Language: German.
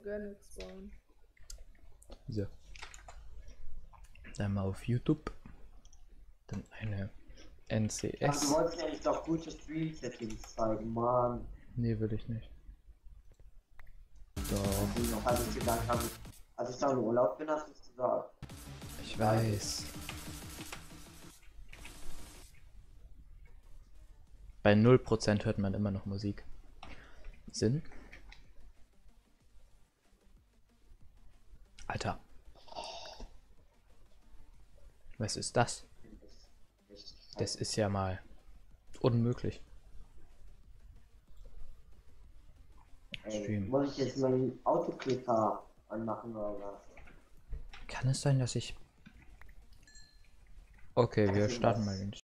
Granite bauen. So. Dann mal auf YouTube. Dann eine Ach, du NCS. wolltest mir eigentlich doch gute Stream-Settings zeigen, Mann. Nee, will ich nicht. So, Als ich gesagt habe, als ich da im Urlaub bin, hast du es gesagt. ich weiß. Bei 0% hört man immer noch Musik. Sinn? Alter. Was ist das? Das ist ja mal unmöglich. Ey, Stream. muss ich jetzt meinen Autoclicker anmachen oder was? Kann es sein, dass ich... Okay, wir Also starten was? mal den